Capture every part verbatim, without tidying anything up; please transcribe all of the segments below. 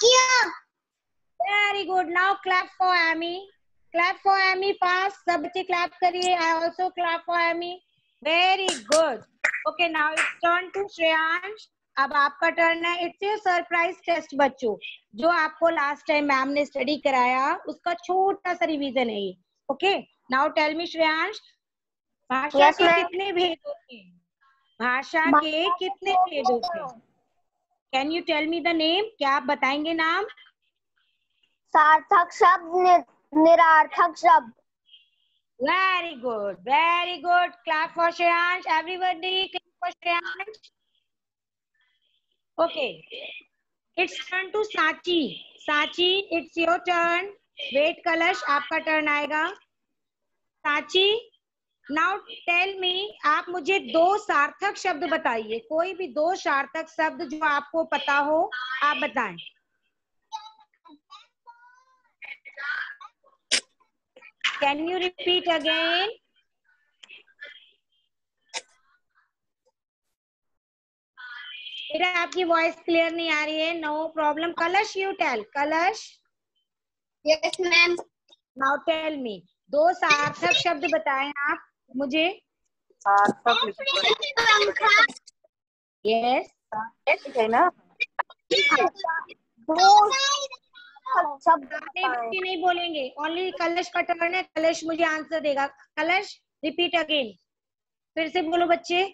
Very good. Now clap for Amy. Clap for Amy. Pass. सब बच्चे clap करिए. I also clap for Amy. Very good. Okay, now it's turn to Shreyansh. अब आपका turn है. It's a surprise test बच्चों. जो आपको last time ma'am ने स्टडी कराया उसका छोटा सा रिवीजन है ये. Okay, now tell me Shreyansh, भाषा yes, के कितने भेद होते हैं? भाषा के कितने भेद होते हैं? Can you tell me the name? क्या आप बताएंगे नाम? सार्थक शब्द, निरार्थक शब्द. Very good, very good. Clap for Shreyansh. Everybody clap for Shreyansh. Okay, it's turn to Sachi. Sachi, it's your turn. Wait कलश, आपका टर्न आएगा. साची, नाउ टेल मी, आप मुझे दो सार्थक शब्द बताइए. कोई भी दो सार्थक शब्द जो आपको पता हो आप बताएं. Can you repeat again? बेटा आपकी वॉइस क्लियर नहीं आ रही है. No problem. Kalash, you tell. Kalash. Yes ma'am. Now tell me, दो सार्थक शब्द बताएं आप मुझे. यस, है ना. दो शब्द बच्चे नहीं बोलेंगे. ओनली कलश का टर्न है. कलश मुझे आंसर देगा. कलश, रिपीट अगेन. फिर से बोलो बच्चे.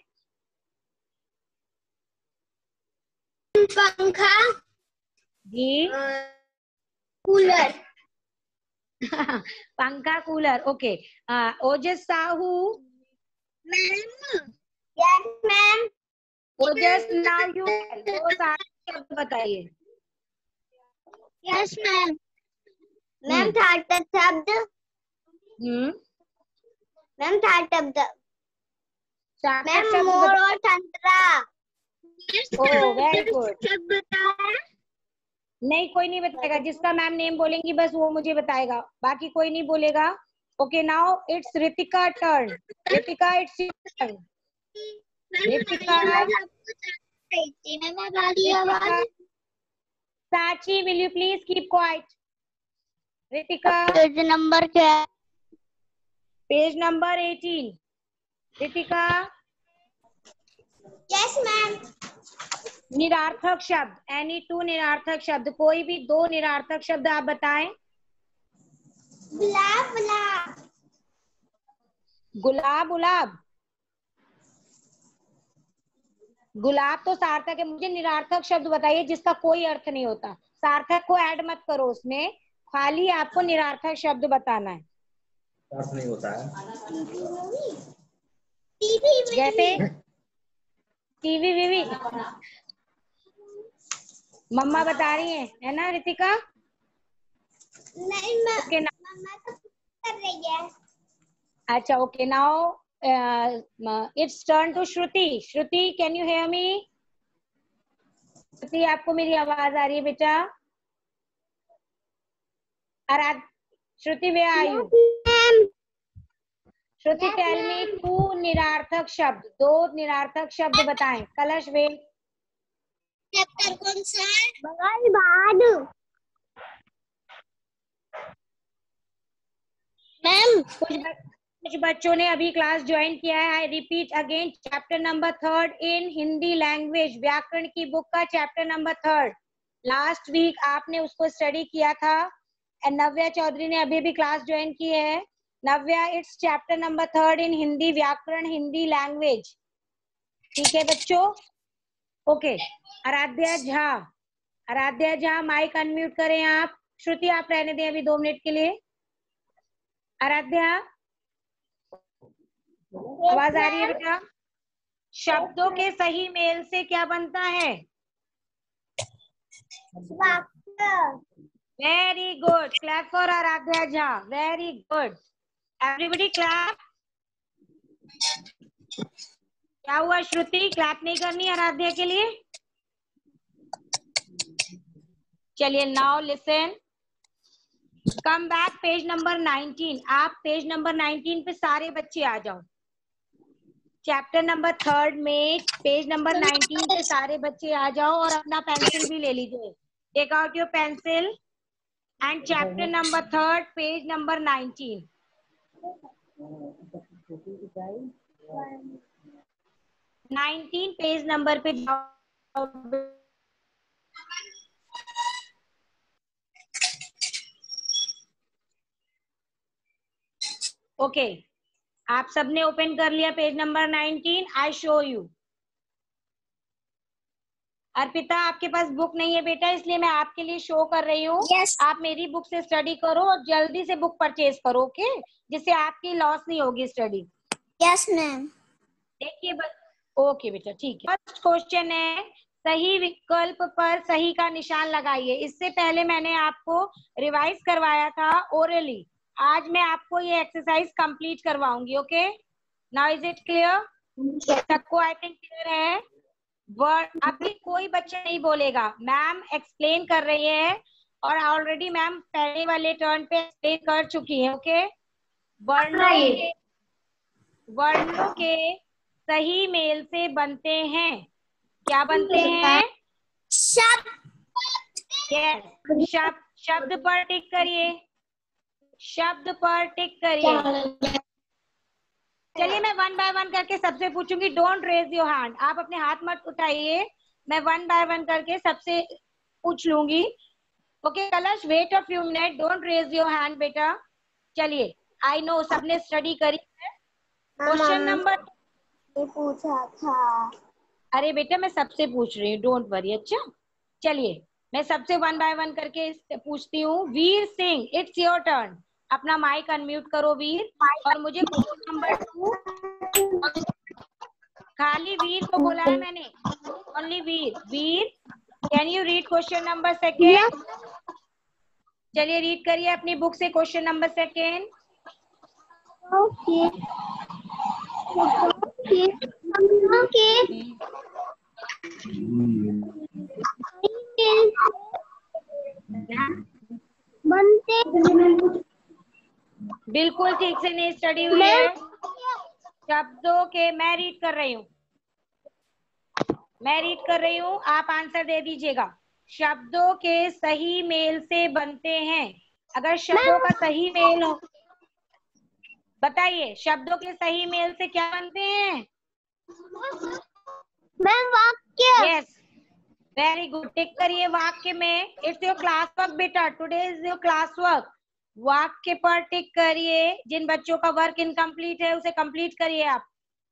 पंखा जी. कूलर. पंखा, cooler. Okay. Ojas Sahu. Ma'am. Yes ma'am. Ojas, now you दो सार्थक शब्द बताइए. Yes ma'am. मैम सार्थक शब्द. हम्म. मैम सार्थक शब्द. सार्थक मैम शब्द मोर बताइए. और संतरा. Oh, very good. सब बताया. नहीं, कोई नहीं बताएगा. जिसका मैम नेम बोलेंगी बस वो मुझे बताएगा, बाकी कोई नहीं बोलेगा. Okay, now it's Ritika turn. Ritika, it's your turn. Ritika. Sachi, will you please keep quiet. Ritika. Page number क्या है? Page number eighteen. Ritika. Yes ma'am. निरार्थक शब्द. एनी टू निरार्थक शब्द. कोई भी दो निरार्थक शब्द आप बताएं. गुलाब. गुलाब. गुलाब. गुलाब. गुलाब तो सार्थक है. मुझे निरार्थक शब्द बताइए जिसका कोई अर्थ नहीं होता. सार्थक को ऐड मत करो उसमें, खाली आपको निरार्थक शब्द बताना है. अर्थ नहीं होता है. जैसे टीवी वीवी. मम्मा बता रही हैं, है ना रितिका? नहीं मैम. ओके, मम्मा तो कर रही है. अच्छा, okay. Now it's turn to Shruti. Shruti, can you hear me? Shruti, आपको मेरी आवाज आ रही है बेटा? Aaradh Shruti, where are you? Shruti, tell me two निरार्थक शब्द. दो निरार्थक शब्द बताएं. कलश, वे. चैप्टर कौन सा है? बंगाली बहादुर. मैम कुछ कुछ बच्चों ने अभी क्लास ज्वाइन किया है. I repeat again, chapter number third in Hindi language. व्याकरण की बुक का chapter number third. Last week आपने उसको स्टडी किया था. एंड नव्या चौधरी ने अभी भी क्लास ज्वाइन की है. Navya, it's chapter number third in Hindi व्याकरण, हिंदी लैंग्वेज. ठीक है बच्चों? Okay. Aaradhya Jha. Aaradhya Jha, mic unmute करें आप. श्रुति, आप रहने दें अभी दो मिनट के लिए. आराध्या, आवाज आ रही है बेटा? शब्दों के सही मेल से क्या बनता है? Very good. Clap for Aaradhya Jha. Very good. Everybody clap. क्या हुआ श्रुति, क्लैप नहीं करनी आराध्या के लिए? चलिए, now listen. Come back page number nineteen. आप पेज नंबर नाइनटीन पे सारे बच्चे आ जाओ. चैप्टर नंबर थर्ड में पेज नंबर नाइनटीन पे सारे बच्चे आ जाओ और अपना पेंसिल भी ले लीजिए. Take out your pencil and chapter number third, page number nineteen. nineteen page number पे जाओ। ओके, आप सबने ओपन कर लिया page number nineteen. I show you. Arpita, आपके पास बुक नहीं है बेटा, इसलिए मैं आपके लिए शो कर रही हूँ। Yes. आप मेरी बुक से स्टडी करो और जल्दी से बुक परचेज करो, ओके, जिससे आपकी लॉस नहीं होगी स्टडी। Yes ma'am. देखिए, ओके बेटा, ठीक है। फर्स्ट क्वेश्चन है, सही विकल्प पर सही का निशान लगाइए। इससे पहले मैंने आपको रिवाइज करवाया था ओरली। आज मैं आपको ये एक्सरसाइज कंप्लीट करवाऊंगी। Okay, now is it clear? सबको आई थिंक क्लियर है। वर्ड अभी कोई बच्चा नहीं बोलेगा, मैम एक्सप्लेन कर रही है और ऑलरेडी मैम पहले वाले टर्न पे एक्सप्लेन कर चुकी है। ओके, वर्णों के वर्णों के सही मेल से बनते हैं। क्या बनते हैं? शब्द। यस, शब्द। शब्द पर टिक करिए, शब्द पर टिक करिए। चलिए, मैं वन बाय वन करके सबसे पूछूंगी। डोंट रेज योर हैंड, आप अपने हाथ मत उठाइए, मैं वन बाय वन करके सबसे पूछ लूंगी। Okay Kalash, wait a few minute, don't raise your hand बेटा। चलिए, आई नो सबने स्टडी करी है। क्वेश्चन नंबर पूछा था। अरे बेटा, मैं सबसे पूछ रही हूँ, डोंट वरी। अच्छा, चलिए मैं सबसे वन बाय वन करके पूछती हूँ। Veer Singh, it's your turn. अपना माइक अनम्यूट करो वीर, और मुझे क्वेश्चन नंबर टू, खाली वीर को बोला है मैंने, only Veer. Veer, can you read question number second? चलिए रीड करिए अपनी बुक से question number second. Okay okay okay बनते। बिल्कुल ठीक से नहीं स्टडी हुई है। शब्दों के, मैं रीड कर रही हूँ, मैं रीड कर रही हूँ, आप आंसर दे दीजिएगा। शब्दों के सही मेल से बनते हैं। अगर शब्दों का सही मेल हो, बताइए, शब्दों के सही मेल से क्या बनते हैं? मैम वाक्य। यस, वेरी गुड, टिक करिए वाक्य में। इट्स योर क्लास वर्क बेटा, today is your class work. वाक्य पर टिक करिए। जिन बच्चों का वर्क इनकम्प्लीट है उसे कंप्लीट करिए आप।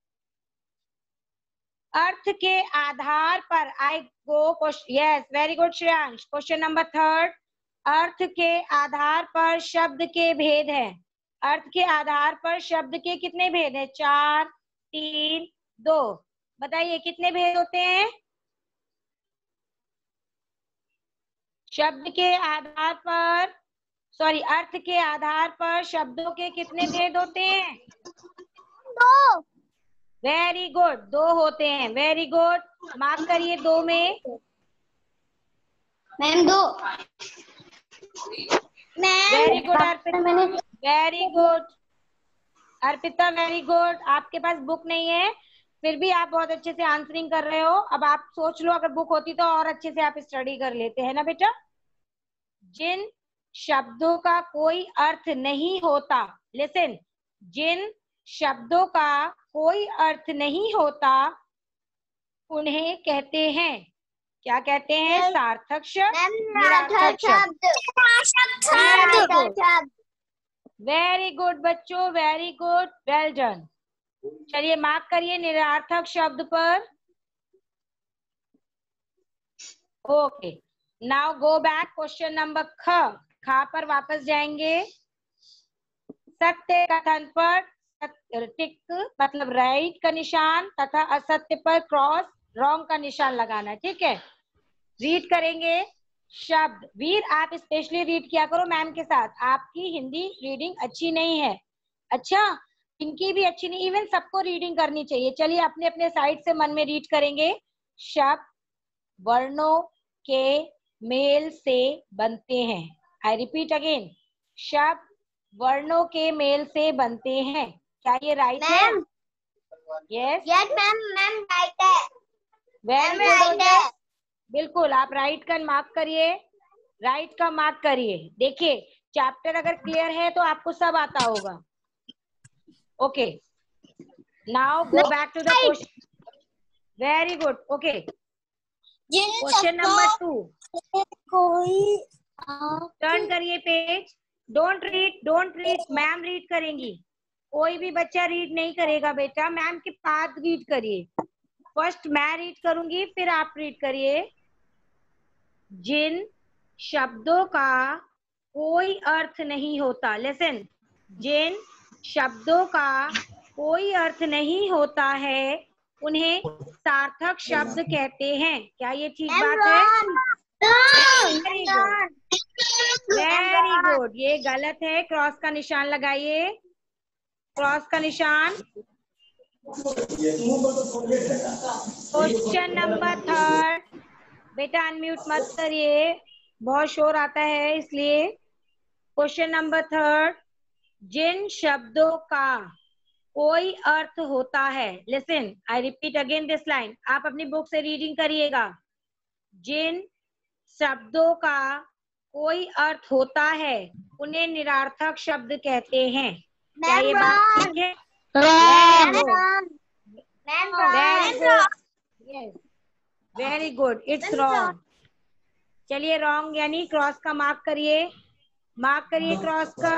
अर्थ के आधार पर I go, yes very good Shreyansh. Question number third, अर्थ के आधार पर शब्द के भेद है। अर्थ के आधार पर शब्द के कितने भेद है? चार, तीन, दो। बताइए कितने भेद होते हैं? शब्द के आधार पर, सॉरी, अर्थ के आधार पर शब्दों के कितने भेद होते हैं? दो। वेरी गुड, दो होते हैं। वेरी गुड, मार्क करिए दो में। मैम दो। Very good Arpita, very good Arpita, very good. आपके पास बुक नहीं है, फिर भी आप बहुत अच्छे से आंसरिंग कर रहे हो। अब आप सोच लो, अगर बुक होती तो और अच्छे से आप स्टडी कर लेते हैं ना बेटा। जिन शब्दों का कोई अर्थ नहीं होता, लिसन, जिन शब्दों का कोई अर्थ नहीं होता उन्हें कहते हैं, क्या कहते हैं? सार्थक शब्द, निरर्थक शब्द। वेरी गुड बच्चों, वेरी गुड, वेल डन। चलिए मार्क करिए निरर्थक शब्द पर। Okay, now go back. Question number ख, खा पर वापस जाएंगे। सत्य कथन पर टिक मतलब राइट का निशान, तथा असत्य पर क्रॉस, रॉन्ग का निशान लगाना है। ठीक है, रीड करेंगे शब्द। वीर, आप स्पेशली रीड किया करो मैम के साथ, आपकी हिंदी रीडिंग अच्छी नहीं है। अच्छा, इनकी भी अच्छी नहीं, इवन सबको रीडिंग करनी चाहिए। चलिए अपने अपने साइड से मन में रीड करेंगे। शब्द वर्णों के मेल से बनते हैं। आई रिपीट अगेन, शब्द वर्णों के मेल से बनते हैं। क्या ये राइट है? Yes yes ma'am, ma'am right है। Very good. बिल्कुल, आप राइट का मार्क करिए। राइट का मार्क करिए। देखिए चैप्टर अगर क्लियर है तो आपको सब आता होगा। Okay, now go back to the question. Very good. Okay, question number two. कोई टर्न करिए page. Don't read, don't read, ma'am read करेंगी। कोई भी बच्चा रीड नहीं करेगा बेटा, मैम के पास रीड करिए। फर्स्ट मैं रीड करूंगी, फिर आप रीड करिए। जिन शब्दों का कोई अर्थ नहीं होता, लिसन, जिन शब्दों का कोई अर्थ नहीं होता है उन्हें सार्थक शब्द कहते हैं। क्या ये ठीक बात है? Very good, very good. ये गलत है, क्रॉस का निशान लगाइए, क्रॉस का निशान। Question number third. बेटा अनम्यूट मत करिए, बहुत शोर आता है इसलिए। क्वेश्चन नंबर थर्ड, जिन शब्दों का कोई अर्थ होता है, listen, I repeat again this line, आप अपनी बुक से रीडिंग करिएगा। जिन शब्दों का कोई अर्थ होता है उन्हें निरार्थक शब्द कहते हैं। क्या ये बात ठीक है? Very good, very good, yes, very good, it's wrong. चलिए रॉन्ग यानी क्रॉस का मार्क करिए, मार्क करिए क्रॉस का।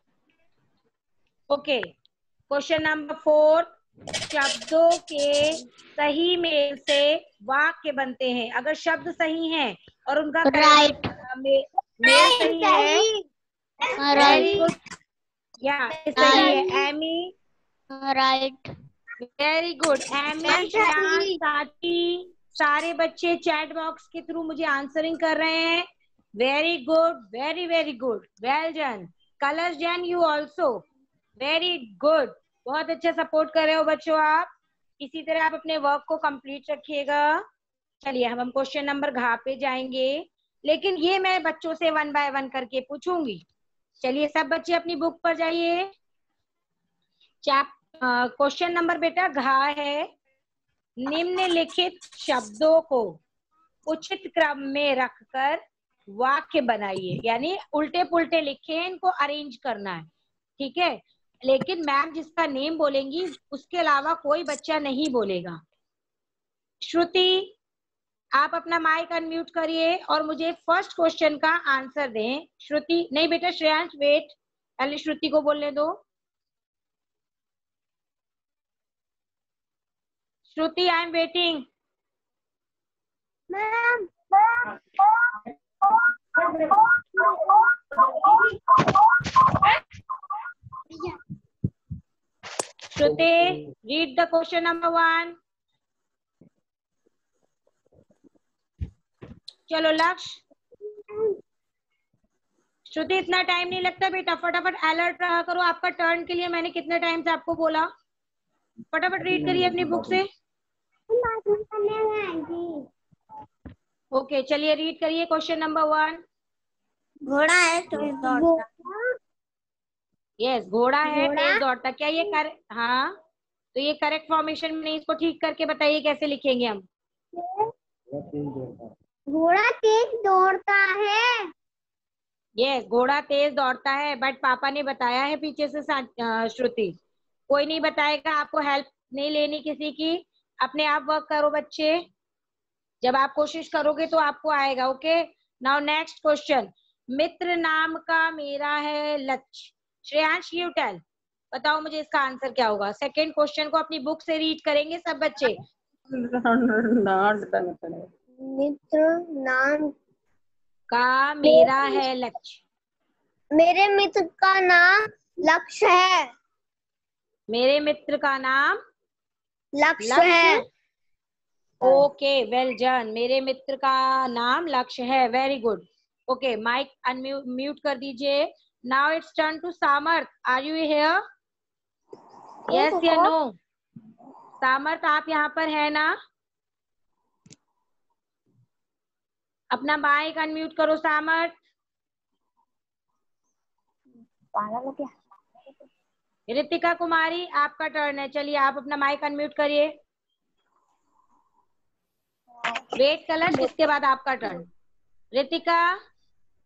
ओके, क्वेश्चन नंबर फोर, शब्दों के सही मेल से वाक्य बनते हैं। अगर शब्द सही हैं और उनका राइट मे, मेल सही है, वेरी गुड, या सही है। Amy, right, very good. Amy, Shreyansh, साथी, सारे बच्चे चैट बॉक्स के थ्रू मुझे आंसरिंग कर रहे हैं। Very good, very very good, well done. कलर्स Jain, you also, very good, बहुत अच्छा सपोर्ट कर रहे हो बच्चों आप। इसी तरह आप अपने वर्क को कंप्लीट रखिएगा। चलिए हम हम क्वेश्चन नंबर घा पे जाएंगे, लेकिन ये मैं बच्चों से वन बाय वन करके पूछूंगी। चलिए सब बच्चे अपनी बुक पर जाइए। चैप क्वेश्चन नंबर बेटा घा है, निम्नलिखित शब्दों को उचित क्रम में रखकर वाक्य बनाइए। यानी उल्टे पुल्टे लिखे हैं, इनको अरेंज करना है, ठीक है? लेकिन मैम जिसका नेम बोलेंगी उसके अलावा कोई बच्चा नहीं बोलेगा। श्रुति, आप अपना माइक अनम्यूट करिए और मुझे फर्स्ट क्वेश्चन का आंसर दें। श्रुति, नहीं बेटा श्रेयांश वेट, पहले श्रुति को बोलने दो। Shruti, I am waiting. Ma'am Shruti, read the question number one. चलो लक्ष्य। श्रुति इतना टाइम नहीं लगता बेटा, फटाफट अलर्ट रहा करो। आपका टर्न के लिए मैंने कितने टाइम से आपको बोला, फटाफट रीड करिए अपनी बुक से। ओके okay, चलिए रीड करिए क्वेश्चन नंबर वन। घोड़ा है तेज दौड़ता। यस, घोड़ा है तेज दौड़ता। क्या ये कर, हाँ तो ये करेक्ट फॉर्मेशन में नहीं, इसको ठीक करके बताइए कैसे लिखेंगे हम। घोड़ा तेज दौड़ता है। यस, घोड़ा तेज दौड़ता है, बट पापा ने बताया है पीछे से श्रुति, कोई नहीं बताएगा, आपको हेल्प नहीं लेनी किसी की, अपने आप वर्क करो बच्चे। जब आप कोशिश करोगे तो आपको आएगा। ओके, नाउ नेक्स्ट क्वेश्चन, मित्र नाम का मेरा है लक्ष्य। श्रेयांश यू टेल, बताओ मुझे इसका आंसर क्या होगा। सेकंड क्वेश्चन को अपनी बुक से रीड करेंगे सब बच्चे। मित्र नाम का मेरा है लक्ष्य। मेरे मित्र का नाम लक्ष्य है। मेरे मित्र का नाम लक्ष्य है। Okay, well done. मेरे मित्र का नाम लक्ष्य है, very good. Okay, mic unmute कर दीजिए। Now it's turn to Samarth, are you here? Yes या नो? सामर्थ आप यहाँ पर है ना? अपना माइक अनम्यूट करो सामर्थ। रितिका कुमारी आपका टर्न है, चलिए आप अपना माइक अनम्यूट करिए। वेट कलर, इसके बाद आपका टर्न। रितिका,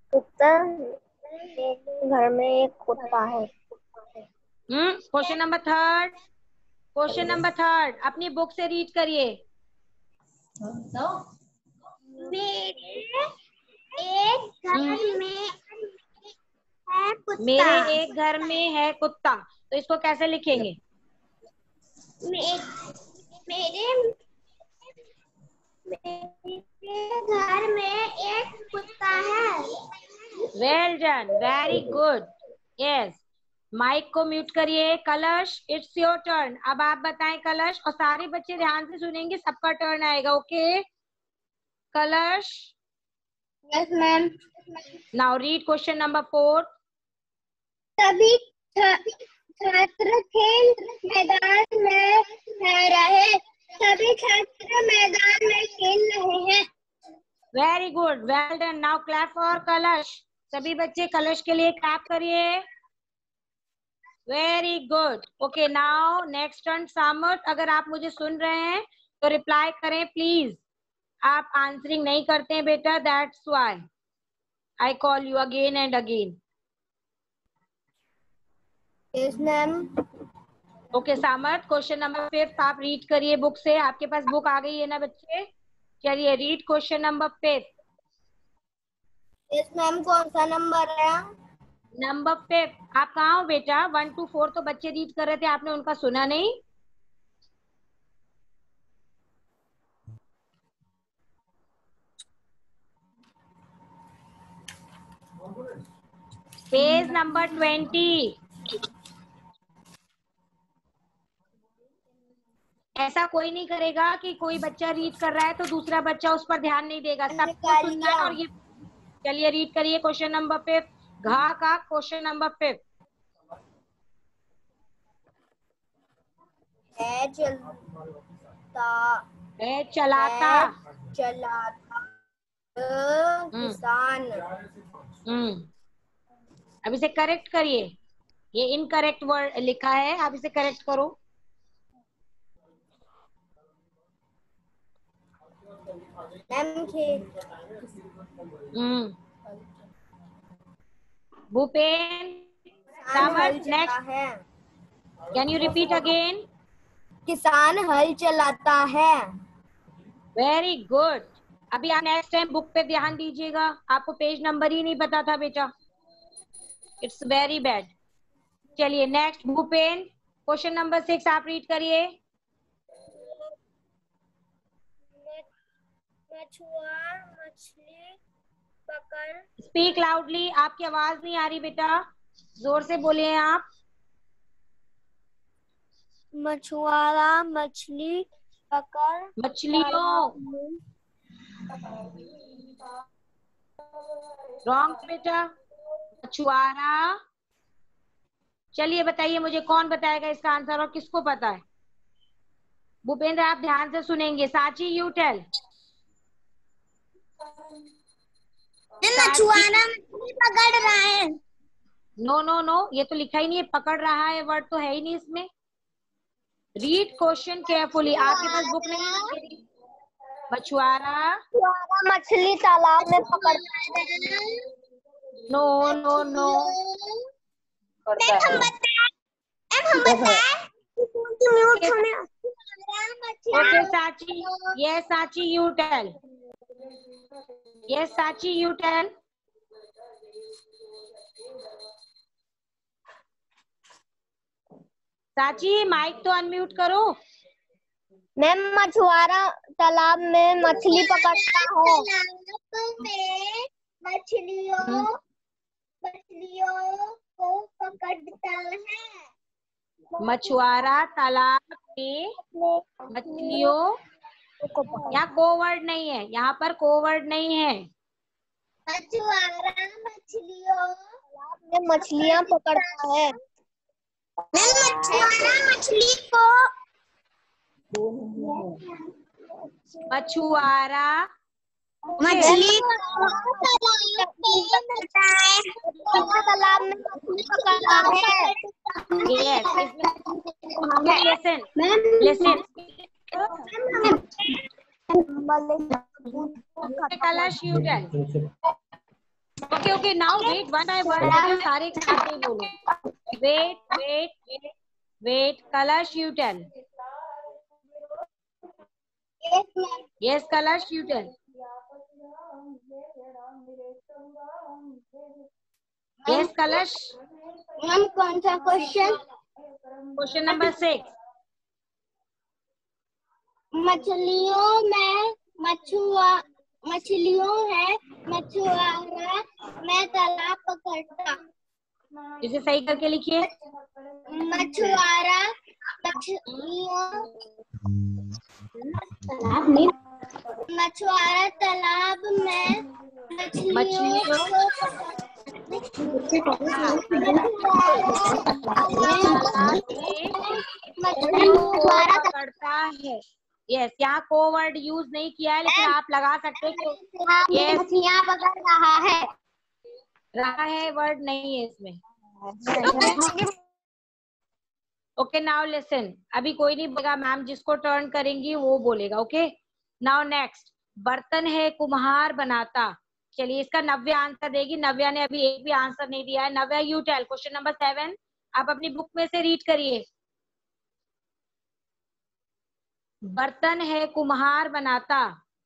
कुत्ता, मेरे घर में एक कुत्ता है। Hmm question number third, question number third अपनी बुक से रीड करिए। मेरे एक घर में है कुत्ता। मेरे एक घर में है कुत्ता, तो इसको कैसे लिखेंगे? मे, मेरे मेरे घर में एक कुत्ता है। Well done, very good, yes. Mic को म्यूट करिए। Kalash, it's your turn. अब आप बताएं कलश, और सारे बच्चे ध्यान से सुनेंगे, सबका टर्न आएगा। Okay Kalash? Yes ma'am. Now read question number four. सभी छात्र खेल मैदान में रहे। सभी छात्र मैदान में खेल रहे हैं। Very good, well done. Now clap for Kalash. सभी बच्चे कलश के लिए क्लैप करिए। Very good. Okay now next turn Samarth. अगर आप मुझे सुन रहे हैं तो रिप्लाई करें प्लीज। आप आंसरिंग नहीं करते हैं बेटा, that's why I call you again and again. Yes ma'am. Okay Samarth, question number fifth आप रीड करिए बुक से। आपके पास बुक आ गई है ना बच्चे? चलिए read question number fifth. Yes ma'am. कौन सा नंबर है? Number fifth. आप कहाँ हो बेटा? वन टू फोर तो बच्चे रीड कर रहे थे, आपने उनका सुना नहीं? Page number twenty. ऐसा कोई नहीं करेगा कि कोई बच्चा रीड कर रहा है तो दूसरा बच्चा उस पर ध्यान नहीं देगा, सबको सुनना है। और ये चलिए रीड करिए क्वेश्चन नंबर फिफ्थ, घा का क्वेश्चन नंबर फिफ्थ। है चलता है चलाता है चलाता किसान। हम्म अब इसे करेक्ट करिए। ये इनकरेक्ट वर्ड लिखा है, आप इसे करेक्ट करो। Hmm Bhupen Samarth next. Can you repeat again? किसान हल चलाता है। Very good. अभी आप नेक्स्ट टाइम बुक पे ध्यान दीजिएगा, आपको पेज नंबर ही नहीं पता था बेटा, इट्स वेरी बैड। चलिए next Bhupen, question number six आप रीड करिए। मछुआ मछली पकड़। स्पीक लाउडली, आपकी आवाज नहीं आ रही बेटा, जोर से बोलिए आप। मछुआरा मछली पकड़ मछलियों, रॉन्ग बेटा, मछुआरा। चलिए बताइए मुझे, कौन बताएगा इसका आंसर और किसको पता है? भूपेंद्र आप ध्यान से सुनेंगे। साची यू टेल। मछुआरा मछली पकड़ रहा है। नो नो नो, ये तो लिखा ही नहीं है, पकड़ रहा है वर्ड तो है ही नहीं इसमें। रीड क्वेश्चन केयरफुली, आपके पास बुक नहीं है। मछुआरा मछुआरा मछली तालाब में पकड़ता है। नो नो नो, ओके साची, ये साची यू टेल, ये Sachi you tell. Sachi mic तो अनम्यूट करो। मैम मछुआरा तालाब में मछली पकड़ता है। तालाब में मछलियों मछलियों को पकड़ता है। मछुआरा तालाब में मछलियों, यहाँ को वर्ड नहीं है, यहाँ पर को वर्ड नहीं है। मछुआरा मछलियों तालाब में मछलियाँ पकड़ता है। मछुआरा मछली को मछुआरा मछली तालाब में मछली पकड़ता है। Yes, listen, listen. Kalash you tell, okay okay now wait one by one बेटा सारे खाते ही बोलो। Wait wait wait wait Kalash you tell. Yes Kalash you tell. Yes Kalash. Ma'am कौन सा क्वेश्चन? Question number six. मछलियों में मछुआ मछलियों है मछुआरा मैं तालाब पकड़ता। इसे सही करके लिखिए। मछुआरा मछलियों मछुआरा तालाब में मछलियों मछलियों पकड़ता है। यस यहाँ को वर्ड यूज नहीं किया है लेकिन आप लगा सकते हैं। यस मछलियाँ पकड़ रहा है। रहा है वर्ड नहीं है इसमें। Okay now listen. अभी कोई नहीं बोलेगा, मैम जिसको टर्न करेंगी वो बोलेगा। Okay now next. बर्तन है कुम्हार बनाता। चलिए इसका नव्या आंसर देगी। नव्या ने अभी एक भी आंसर नहीं दिया है। Navya you tell question number seven. आप अपनी बुक में से रीड करिए। बर्तन है कुम्हार बनाता।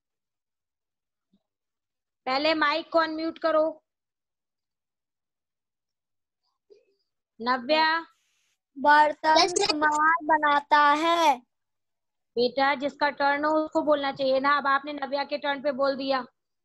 पहले माइक को अनम्यूट करो। नव्या। बर्तन कुम्हार बनाता है। बेटा जिसका टर्न हो उसको बोलना चाहिए ना। अब आपने नव्या के टर्न पे बोल दिया।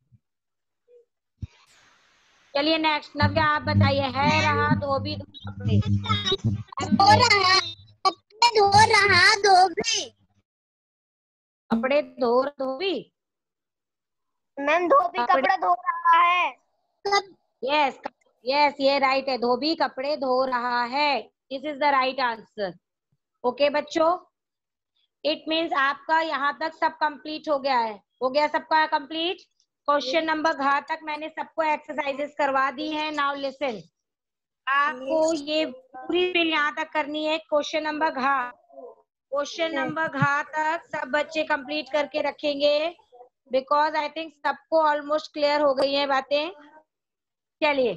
चलिए नेक्स्ट नव्या आप बताइए। है रहा धोबी कपड़े। धो रहा कपड़े धो रहा धोबी। कपड़े धो धोबी। मैम धोबी कपड़े धो रहा है। यस यस ये राइट है। धोबी कपड़े धो रहा है। This is the right answer. Okay बच्चों इट मीन्स आपका यहाँ तक सब कंप्लीट हो गया है। हो गया सबका कंप्लीट। क्वेश्चन नंबर घ तक मैंने सबको एक्सरसाइजेस करवा दी है। Now listen. आपको ये पूरी फिल यहाँ तक करनी है। क्वेश्चन नंबर घ क्वेश्चन नंबर घ तक सब बच्चे कंप्लीट करके रखेंगे बिकॉज आई थिंक सबको ऑलमोस्ट क्लियर हो गई है बातें। चलिए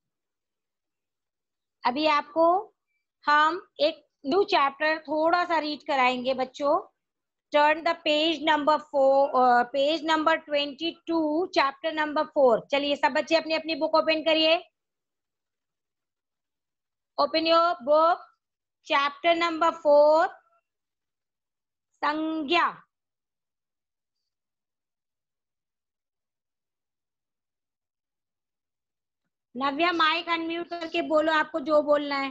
अभी आपको हम एक न्यू चैप्टर थोड़ा सा रीड कराएंगे बच्चों। Turn the page number four page number twenty two chapter number four. चलिए सब बच्चे अपनी अपनी बुक ओपन करिए। Open your book chapter number four संज्ञा। नव्या माइक अनम्यूट करके बोलो आपको जो बोलना है।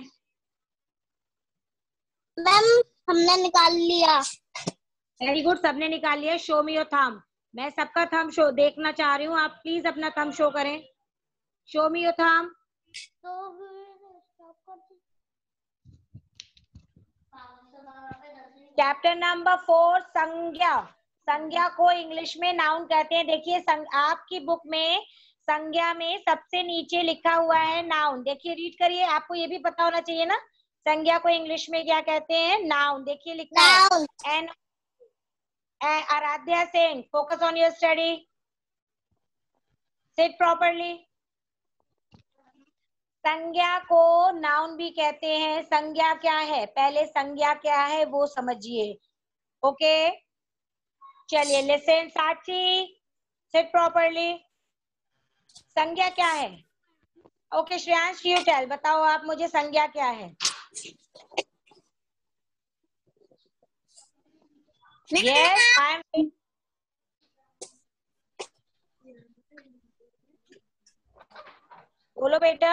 मैम हमने निकाल लिया। वेरी गुड सबने निकाल लिया। Show me your thumb. मैं सबका थंब शो देखना चाह रही हूँ। आप प्लीज अपना थंब शो करें। Show me your thumb. Chapter number four संज्ञा। संज्ञा को इंग्लिश में नाउन कहते हैं। देखिए आपकी बुक में संज्ञा में सबसे नीचे लिखा हुआ है नाउन। देखिए रीड करिए। आपको ये भी पता होना चाहिए ना संज्ञा को इंग्लिश में क्या कहते हैं। नाउन। देखिए लिखना है एन Aaradhya Singh focus on your study. Sit properly. संज्ञा को नाउन भी कहते हैं। संज्ञा क्या है पहले संज्ञा क्या है वो समझिए। ओके चलिए लिसन साक्षी सिट प्रॉपरली। संज्ञा क्या है। ओके श्रेयांश यू टेल बताओ आप मुझे संज्ञा क्या है। यस आई एम बोलो बेटा।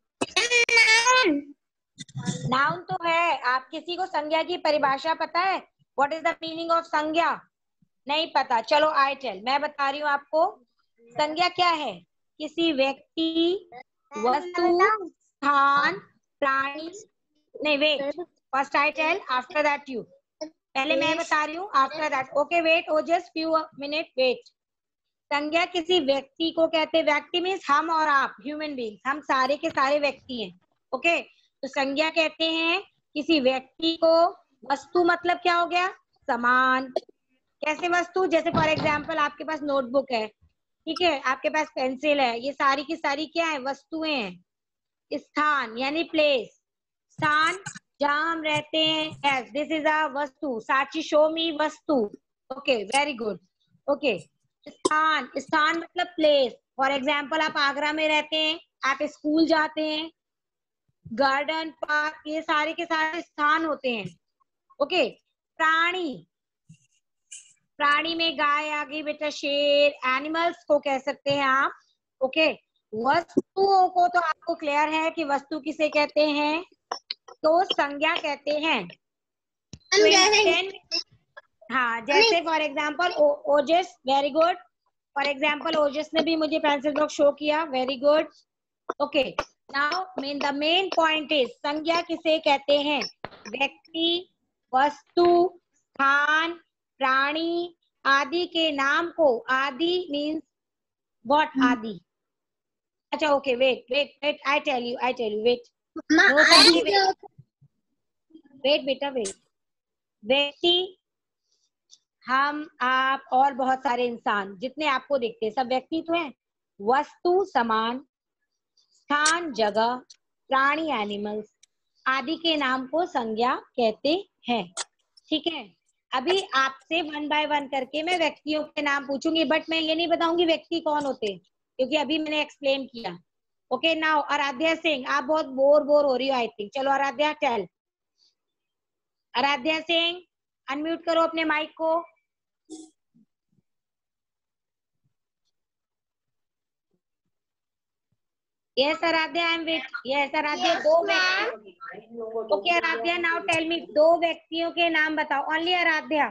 नाउन तो है। आप किसी को संज्ञा की परिभाषा पता है। What is the meaning of संज्ञा नहीं पता। चलो आई टेल मैं बता रही हूँ आपको। संज्ञा क्या है किसी व्यक्ति वस्तु स्थान प्राणी नहीं wait first I tell after that you. पहले मैं बता रही हूँ after that. Okay wait oh just few minute wait. संज्ञा किसी व्यक्ति को कहते हैं। व्यक्ति मीन्स हम और आप ह्यूमन बीइंग हम सारे के सारे व्यक्ति हैं। ओके तो संज्ञा कहते हैं किसी व्यक्ति को। वस्तु मतलब क्या हो गया सामान। कैसे वस्तु जैसे फॉर एग्जाम्पल आपके पास नोटबुक है ठीक है, आपके पास पेंसिल है, ये सारी की सारी क्या है, वस्तुएं हैं। स्थान यानी प्लेस, स्थान जहां हम रहते हैं, यस दिस इज अ वस्तु। साची शो मी वस्तु। Okay very good. ओके स्थान, स्थान मतलब प्लेस। फॉर एग्जाम्पल आप आगरा में रहते हैं, आप स्कूल जाते हैं, गार्डन पार्क, ये सारे के सारे स्थान होते हैं। ओके प्राणी, प्राणी में गाय आ गई बेटा, शेर, एनिमल्स को कह सकते हैं आप। ओके वस्तुओं को तो आपको क्लियर है कि वस्तु किसे कहते हैं, तो संज्ञा कहते हैं। हाँ जैसे for example Ojas, very good. For example Ojas ने भी मुझे पेंसिल बॉक्स शो किया, very good. Okay now main the main point is संज्ञा किसे कहते हैं, व्यक्ति, वस्तु, स्थान, प्राणी आदि के नाम को, आदि मीन्स व्हाट, आदि। अच्छा okay wait wait wait I tell you I tell you wait wait बेटा वेट। व्यक्ति, हम, आप और बहुत सारे इंसान जितने आपको दिखते हैं सब व्यक्ति तो हैं। वस्तु सामान, स्थान जगह, प्राणी एनिमल्स आदि के नाम को संज्ञा कहते हैं। ठीक है, अभी आपसे वन बाय वन करके मैं व्यक्तियों के नाम पूछूंगी, बट मैं ये नहीं बताऊंगी व्यक्ति कौन होते हैं, क्योंकि अभी मैंने एक्सप्लेन किया। ओके नाउ आराध्या सिंह, आप बहुत बोर बोर हो रही हो आई थिंक, चलो आराध्या टेल। आराध्या सिंह अनम्यूट करो अपने माइक को। Yes, Aradhya, I am with. Yes, Aradhya, दो व्यक्ति। Okay, Aradhya, now tell me दो व्यक्तियों के नाम बताओ। Only Aradhya.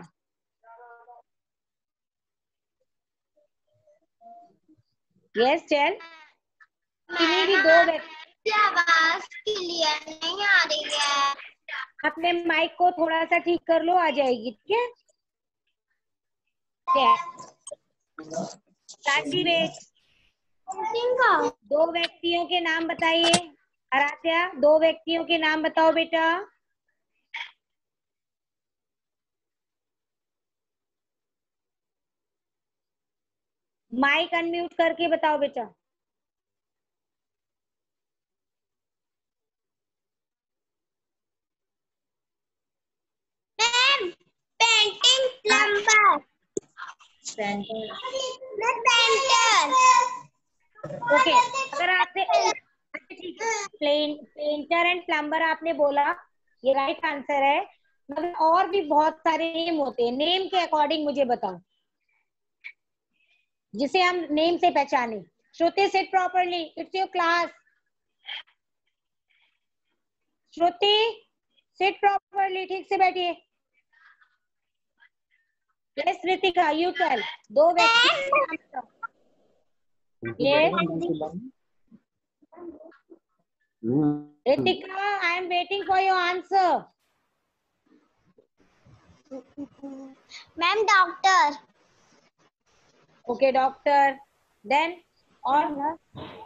Yes, tell. किन्हीं भी दो व्यक्ति। आवाज क्लियर नहीं आ रही है। अपने माइक को थोड़ा सा ठीक कर लो, आ जाएगी। ठीक है। Yes. साची वेट। दो व्यक्तियों के नाम बताइए। आराध्या दो व्यक्तियों के नाम बताओ बेटा। माइक अनम्यूट करके बताओ बेटा। मैम पेंटिंग प्लम्बर, पेंटर, मैं पेंटर। ओके अगर आपसे प्लेन पेंटर एंड प्लम्बर आपने बोला, ये राइट आंसर है, मगर और भी बहुत सारे नेम होते हैं। नेम के अकॉर्डिंग मुझे बताओ जिसे हम नेम से पहचाने। Shruti sit properly, it's your class. Shruti sit properly, ठीक से बैठिए। यस रितिका यू टेल, दो व्यक्ति। Yes Ritika, I am waiting for your answer. Ma'am doctor. Okay, doctor. Then, or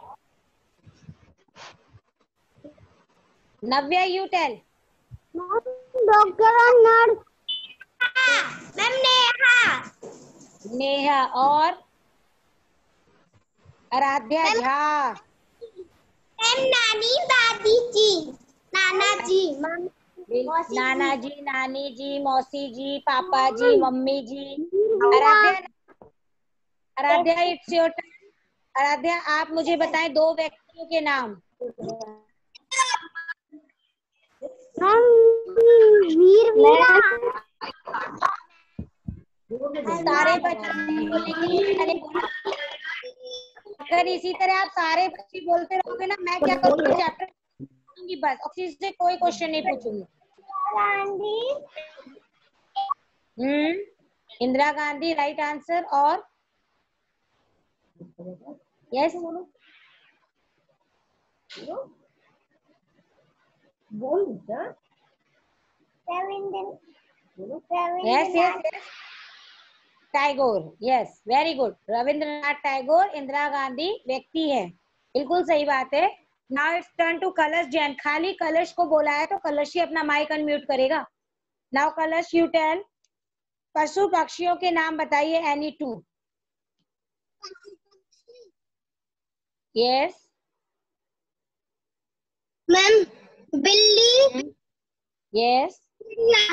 Navya, you tell. Doctor और नर्स। मैम नेहा। नेहा और Aaradhya Jha. Ma'am नानी दादी जी, नाना जी, नाना जी, नानी जी, मौसी जी, पापा जी, मम्मी जी। Aaradhya, Aaradhya it's your turn. Aaradhya आप मुझे बताएं दो व्यक्तियों के नाम। वीर वीरा। सारे बच्चे बोलेंगे, मैंने बोला अगर इसी तरह आप सारे बच्चे बोलते रहोगे ना, मैं क्या करूँगी चैप्टर पूछूंगी बस, और किसी से कोई क्वेश्चन नहीं पूछूंगी। Gandhi. Hmm Indira Gandhi right answer. और यस बोल yes yes Tagore, yes very good. Rabindranath Tagore, Indira Gandhi व्यक्ति है, बिल्कुल सही बात है। नाउ इट्स टर्न टू कलश जैन। खाली कलश को बोला है तो कलश ही अपना माइक अनम्यूट करेगा। नाउ कलश यू टेल, पशु पक्षियों के नाम बताइए, एनी टू। यस मैम बिल्ली, यस चिड़िया,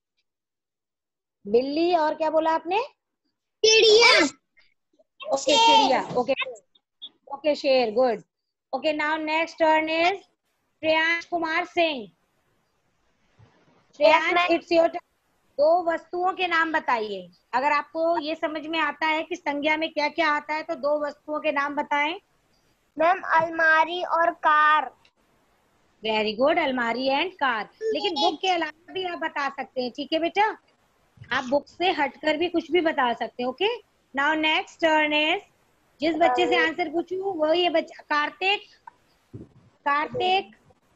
बिल्ली और क्या बोला आपने? चिड़िया, ओके चिड़िया, ओके ओके शेर, good. Okay now next turn is Shreyansh Kumar Singh. Shreyansh it's your turn. दो वस्तुओं के नाम बताइए। अगर आपको ये समझ में आता है कि संज्ञा में क्या क्या आता है तो दो वस्तुओं के नाम बताएं। मैम अलमारी और कार। वेरी गुड, अलमारी एंड कार। लेकिन बुक के अलावा भी आप बता सकते हैं, ठीक है बेटा? आप बुक से हटकर भी कुछ भी बता सकते हैं। Okay now next turn is, जिस बच्चे से आंसर पूछूं वो ये बच्चा कार्तिक। कार्तिक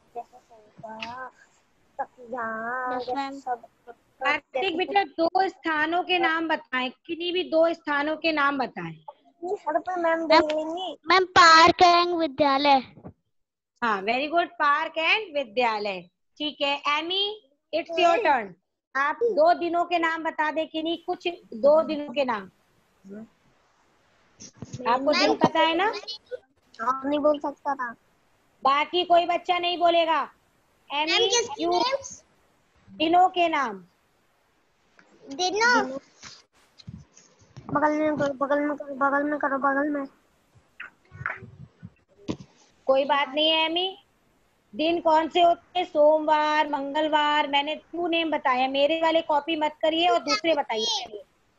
कार्तिक बेटा दो स्थानों के नाम बताएं, किन्हीं भी दो स्थानों के नाम बताएं। मैम मैम पार्क एंड विद्यालय। हाँ वेरी गुड, पार्क एंड विद्यालय। ठीक है एमी इट्स योर टर्न। आप दो दिनों के नाम बता दे, किन्हीं कुछ दो दिनों के नाम। आपको दिन पता है ना? नहीं बोल सकता था। बाकी कोई बच्चा नहीं बोलेगा। एमी यू दिनों के नाम। दिनों बगल में करो, बगल में करो, बगल में करो, बगल में। कोई बात नहीं है एमी। दिन कौन से होते हैं? सोमवार, मंगलवार। मैंने टू नेम बताया, मेरे वाले कॉपी मत करिए और दूसरे बताइए।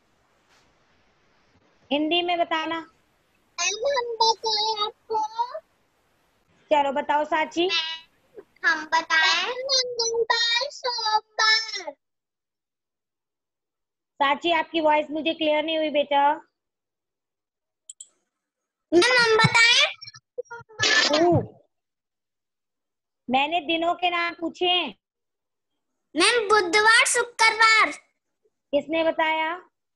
हिंदी में बताना। हम बताए आपको। चलो बताओ साची। हम बताए मंगलवार, सोमवार। साची आपकी वॉइस मुझे क्लियर नहीं हुई बेटा। मैम हम बताए। मैंने दिनों के नाम पूछे हैं। मैम बुधवार, शुक्रवार। किसने बताया?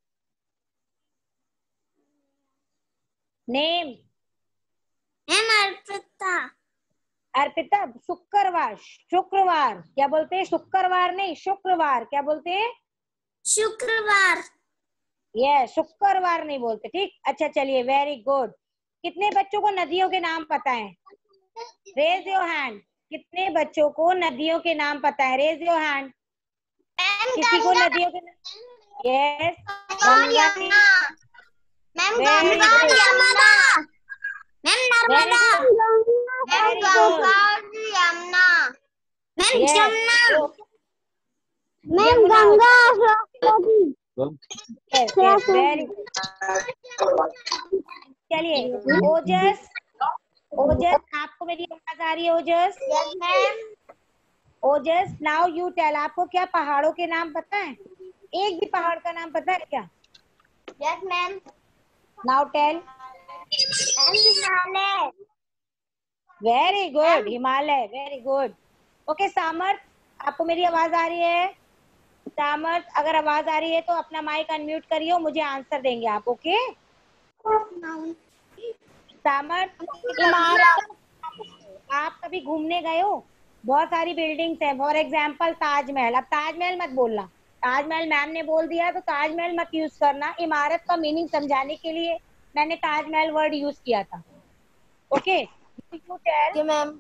नेम। मैम अर्पिता। अर्पिता शुक्रवार। शुक्रवार क्या बोलते हैं? शुक्रवार नहीं, शुक्रवार क्या बोलते हैं? शुक्रवार। ये शुक्रवार नहीं बोलते, ठीक। अच्छा चलिए वेरी गुड। कितने बच्चों को नदियों के नाम पता है? Raise your hand. कितने बच्चों को नदियों के नाम पता है? Raise your hand. किसी को नदियों के नाम? Yes Ganga. Ma'am very Ganga, good, Yamuna. Ma'am Narmada. Ma'am Ganga, Yamuna. Ma'am Jamuna. Ma'am Ganga, Saraswati. Yes yes very good. चलिए ओजस। ओजस आपको मेरी आवाज आ रही है? Ojas yes ma'am. Ojas now you tell. आपको क्या पहाड़ों के नाम पता है? एक भी पहाड़ का नाम पता है क्या? Yes ma'am. Now tell. Himalaya. Very good, Himalaya, very good. Okay Samarth आपको मेरी आवाज आ रही है? सामर्थ अगर आवाज आ रही है तो अपना माइक अनम्यूट करिए और मुझे आंसर देंगे आप। ओके सामर्थ इमारत। आप कभी घूमने गए हो? बहुत सारी बिल्डिंग्स हैं, फॉर एग्जाम्पल ताजमहल। अब ताजमहल मत बोलना, ताजमहल मैम ने बोल दिया तो ताजमहल मत यूज करना। इमारत का मीनिंग समझाने के लिए मैंने ताजमहल वर्ड यूज किया था। ओके मैम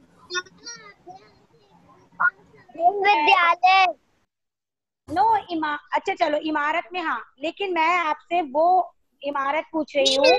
विद्यालय। नो इमा अच्छा चलो इमारत में हाँ, लेकिन मैं आपसे वो इमारत पूछ रही हूँ।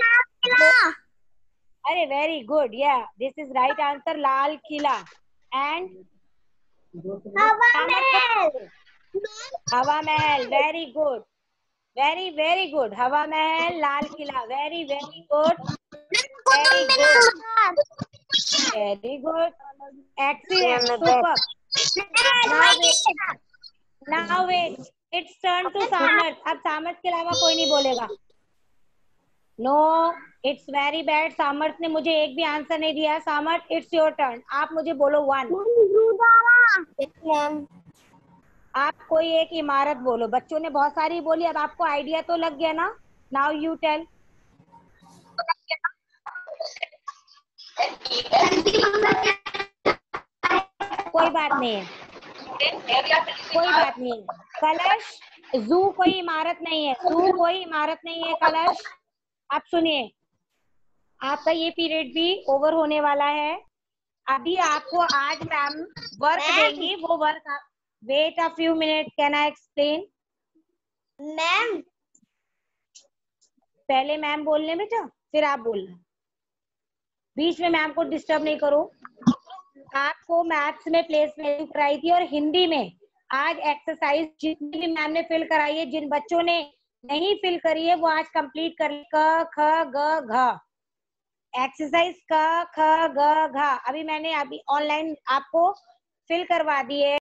अरे very good, yeah this is right answer, Lal Qila. And Hawa Mahal. Hawa Mahal, very good, very very good. Hawa Mahal, Lal Qila, very very good, very good, very good, excellent, super. Now wait, now wait, it's turn to Samarth. अब सामर्थ के अलावा कोई नहीं बोलेगा। No it's very bad. Samarth ने मुझे एक भी आंसर नहीं दिया। सामर्थ इट्स योर टर्न, आप मुझे बोलो वन। आप कोई एक इमारत बोलो। बच्चों ने बहुत सारी बोली, अब आपको आइडिया तो लग गया ना? Now you tell. कोई बात नहीं है, कोई बात नहीं है। कलश, जू कोई इमारत नहीं है, जू कोई इमारत नहीं है। कलश, आप सुनिए, आपका ये पीरियड भी ओवर होने वाला है। अभी आपको आज मैम वर्क देंगी, वो work wait a few minute, can I explain? Ma'am पहले मैम बोलने बेटा, फिर आप बोलना, बीच में मैम को डिस्टर्ब नहीं करो। आपको मैथ्स में प्लेस वैल्यू कराई थी और हिंदी में आज एक्सरसाइज जितनी भी मैम ने फिल कराई है, जिन बच्चों ने नहीं फिल करी है वो आज कंप्लीट कर ली। क ख ग घ एक्सरसाइज क ख ग घ अभी मैंने अभी ऑनलाइन आपको फिल करवा दी है।